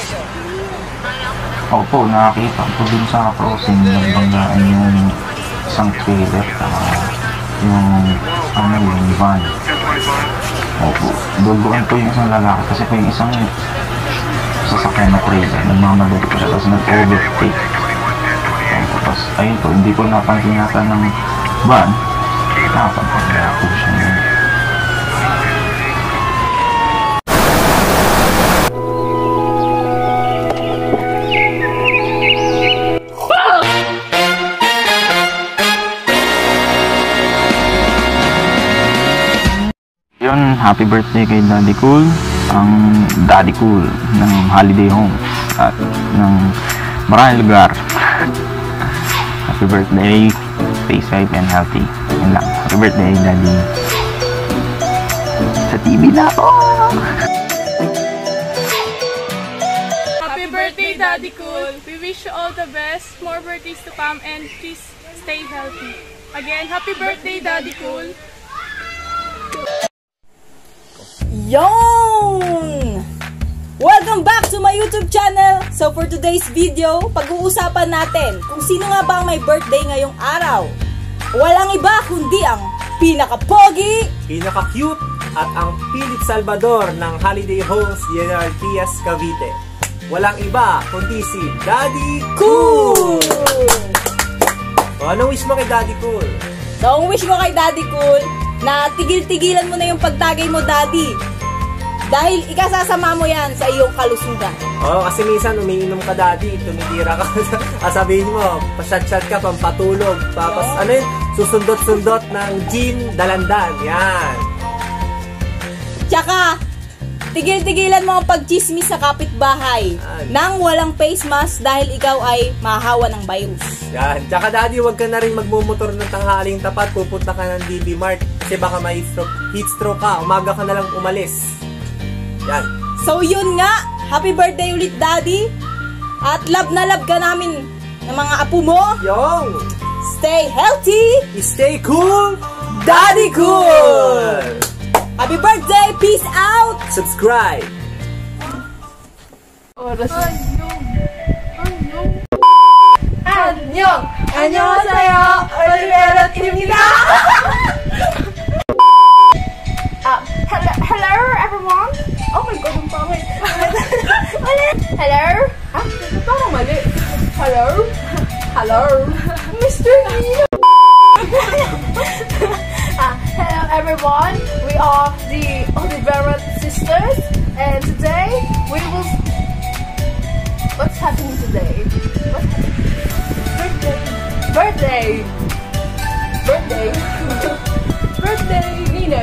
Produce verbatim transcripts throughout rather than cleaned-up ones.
Opo, nakakita ko din sa crossing ng banggaan yung isang trailer, uh, yung ano yung van. Opo, duguan po yung isang lalaki kasi po yung isang sasakyan na trailer, nagmamadali ko siya tapos nag-overtake. Tapos ayun po, hindi po napansin yata ng van, napansin po siya yun. Yun, happy birthday kay Daddy Cool, ang Daddy Cool ng Holiday Home at ng maraming lugar. Happy birthday, stay safe and healthy. Yun lang, happy birthday Daddy. Sa T V na ako! Happy birthday Daddy Cool! We wish you all the best, more birthdays to come, and please stay healthy. Again, happy birthday Daddy Cool! Yon! Welcome back to my YouTube channel! So for today's video, pag-uusapan natin kung sino nga ba ang may birthday ngayong araw. Walang iba kundi ang pinaka-pogi, pinaka-cute, at ang Philip Salvador ng Holiday Homes General Trias, Cavite. Walang iba kundi si Daddy Cool! O, anong wish mo kay Daddy Cool? So ang wish ko kay Daddy Cool, na tigil-tigilan mo na yung pagtagay mo, Daddy. Dahil ikasasama mo yan sa iyong kalusugan. Oo, kasi minsan umiinom ka, Daddy, tumitira ka. Sabihin mo, pasyat-syat ka, pampatulog. Tapos, ano yun? Susundot-sundot ng gin, dalandan. Yan. Tsaka, tigil-tigilan mo ang pagchismis sa kapitbahay yan, nang walang face mask dahil ikaw ay mahawa ng virus. Yan. Tsaka, Daddy, huwag ka na rin magmumotor ng tanghaling tapat. Pupunta ka ng D B Mart kasi baka may heat stroke, heat stroke ka. Umaga ka na lang umalis. Yan. So, yun nga. Happy birthday ulit, Daddy. At love na love ka namin ng mga apo mo. Yung! Stay healthy! Stay cool! Daddy Cool! Happy birthday! Peace out! Subscribe! 안녕! 안녕하세요! 올리베라팀입니다! Uh, hello, hello everyone! Oh my god, ang pangit! Hello? Ah, parang mali. Hello? Hello? Mister Nino! uh, hello everyone! We are the Olivera sisters, and today we will... What's happening today? What's happening? Birthday! Birthday! Birthday! Birthday! Nino!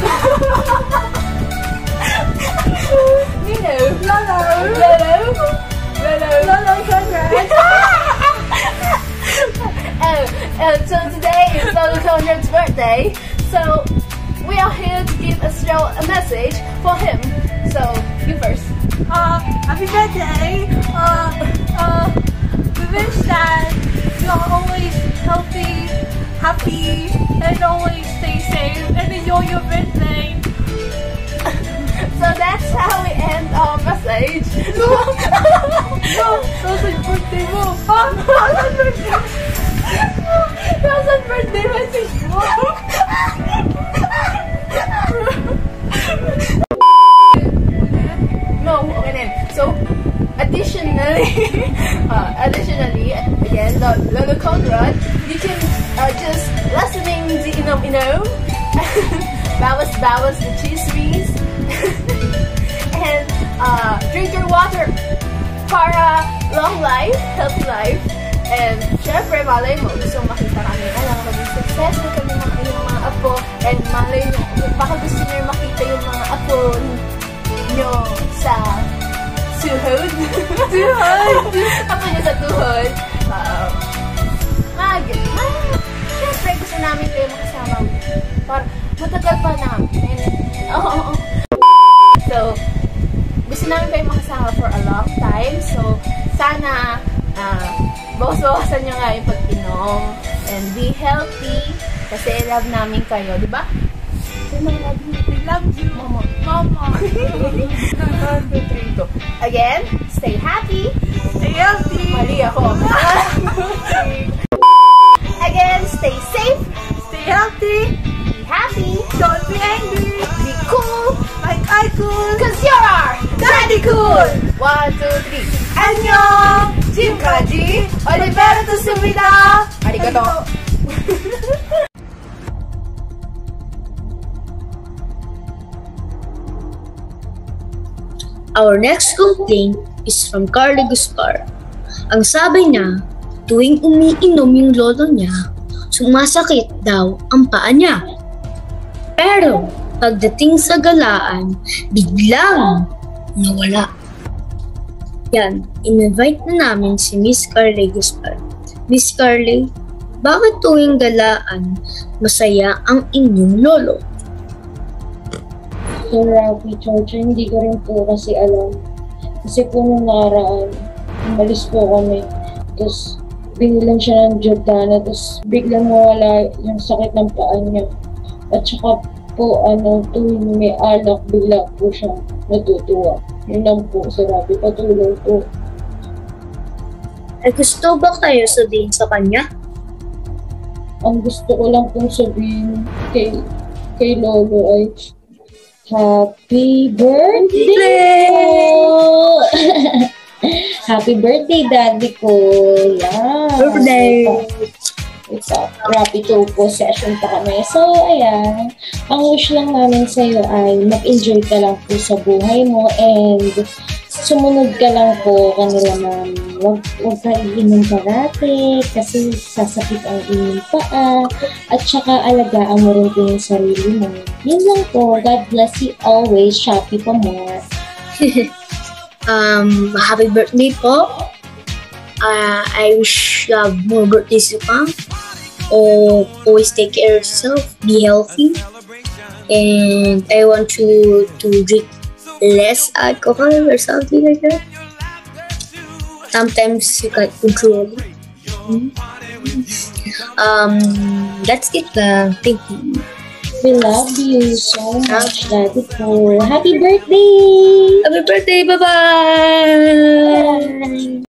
Nino! Lolo! Lolo! Lolo! Lolo, congrats! oh, uh, so today is Lolo Conrad's birthday, so we are here to give a show a message for him. So, you first. Uh, happy birthday! Uh, uh, we wish that you are always healthy, happy, and always stay safe, and enjoy your birthday. So that's how we end our message. No! No! That's your birthday mo! Ha? That's birthday! That's a birthday message mo! No, okay then. So, additionally, uh, additionally, again, Lolo Conrad, you can uh, just listening the inom-inom, bawas-bawas the chismis, and uh, drink your water para long life, healthy life, and syempre, malay mo, gusto makita kami, alam, maging successful kami mga yung mga apo, and malay mo, baka gusto nyo makita yung mga apo nyo sa tuhod. Tuhod! Apo nyo sa tuhod. Uh, mag, mag, syempre, gusto namin kayo makasama. Para matagal pa namin. Oo, oo, oo. So, gusto namin kayo makasama for a long time. So, sana, uh, bawas-bawasan nyo nga yung pag-inom. And be healthy. Kasi love namin kayo, di ba? Say my love you. We love you, Mama. Mama. Again, stay ako. Again, stay safe, Stay healthy. be happy, Don't be angry. be cool, Like I could. cause you're our Daddy cool. One, two, three. 안녕. 지금까지 올리베르토스입니다. Arigato. Our next complaint is from Carly Guspar. Ang sabi niya, tuwing umiinom yung lolo niya, sumasakit daw ang paa niya. Pero pagdating sa galaan, biglang nawala. Yan, in-invite na namin si Miss Carly Guspar. Miss Carly, bakit tuwing galaan, masaya ang inyong lolo? So, Rafi, Georgia, hindi ko rin po kasi alam. Kasi po nung nakaraan, umalis po kami. Tapos, binilang siya ng Jordana. Tapos, biglang mawala yung sakit ng paa niya. At saka po, ano, tuwing may alak, bigla po siya natutuwa. Yun lang po, Sir Rafi. Patuloy po. Ay gusto ba kayo sabihin sa kanya? Ang gusto ko lang pong sabihin kay, kay Lolo ay Happy birthday! Happy birthday, Daddy ko! Yeah! Birthday! It's a rapid po session pa kami. So, ayan. Ang wish lang namin sa'yo ay mag-enjoy ka lang po sa buhay mo and sumunod ka lang po kanila ma'am. Huwag, huwag ka iinom parati kasi sasakit ang inyong paa at saka alagaan mo rin po yung sarili mo. Yun lang po. God bless you always. Shopee pa more. um, happy birthday po. Uh, I wish you have more birthdays to come. Oh, always take care of yourself. Be healthy. And I want you to drink less alcohol or something like that. Sometimes you can't control it. Mm. Um, that's it lang. Thank you. We love you so much, Daddy Paul. Happy birthday! Happy birthday! Bye-bye! Bye.